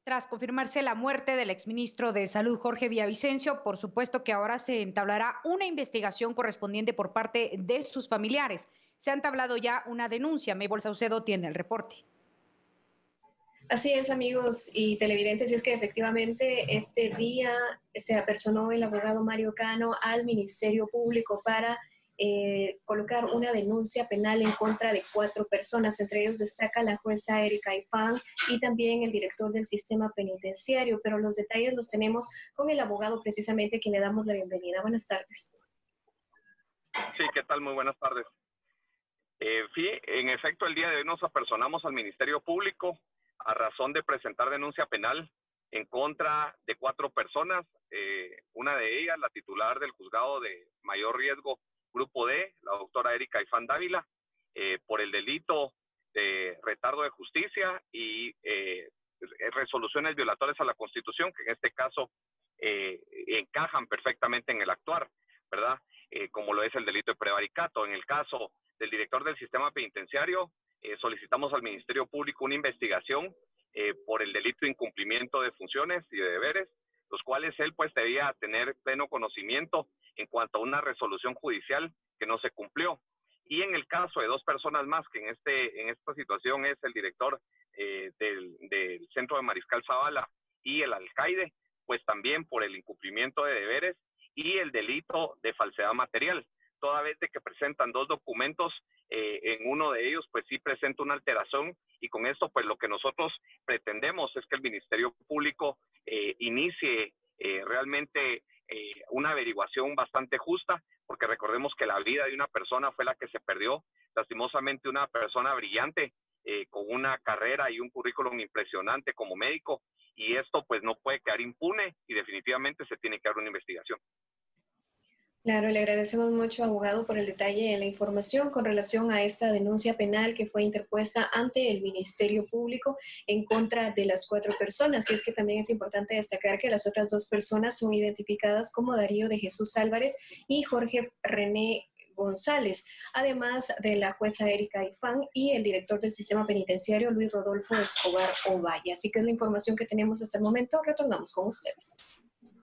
Tras confirmarse la muerte del exministro de Salud Jorge Villavicencio, por supuesto que ahora se entablará una investigación correspondiente por parte de sus familiares. Se ha entablado ya una denuncia. Mabel Saucedo tiene el reporte. Así es, amigos y televidentes, y es que efectivamente este día se apersonó el abogado Mario Cano al Ministerio Público para colocar una denuncia penal en contra de 4 personas. Entre ellos destaca la jueza Erika Ifán y también el director del sistema penitenciario, pero los detalles los tenemos con el abogado precisamente, quien le damos la bienvenida. Buenas tardes. Sí, ¿qué tal? Muy buenas tardes. En efecto, el día de hoy nos apersonamos al Ministerio Público a razón de presentar denuncia penal en contra de 4 personas, una de ellas, la titular del juzgado de mayor riesgo, Grupo D, la doctora Erika Ifán Dávila, por el delito de retardo de justicia y resoluciones violatorias a la Constitución, que en este caso encajan perfectamente en el actuar, ¿verdad? Como lo es el delito de prevaricato. En el caso del director del sistema penitenciario, solicitamos al Ministerio Público una investigación por el delito de incumplimiento de funciones y de deberes, los cuales él pues debía tener pleno conocimiento en cuanto a una resolución judicial que no se cumplió. Y en el caso de 2 personas más, que en esta situación es el director del Centro de Mariscal Zavala y el alcaide, pues también por el incumplimiento de deberes y el delito de falsedad material, toda vez de que presentan 2 documentos, en uno de ellos pues sí presenta una alteración, y con esto pues lo que nosotros pretendemos es que el Ministerio Público inicie realmente una averiguación bastante justa, porque recordemos que la vida de una persona fue la que se perdió, lastimosamente una persona brillante, con una carrera y un currículum impresionante como médico, y esto pues no puede quedar impune y definitivamente se tiene que dar una investigación. Claro, le agradecemos mucho, abogado, por el detalle en la información con relación a esta denuncia penal que fue interpuesta ante el Ministerio Público en contra de las 4 personas. Y es que también es importante destacar que las otras 2 personas son identificadas como Darío de Jesús Álvarez y Jorge René González, además de la jueza Erika Ifán y el director del sistema penitenciario Luis Rodolfo Escobar Ovalle. Así que es la información que tenemos hasta el momento. Retornamos con ustedes.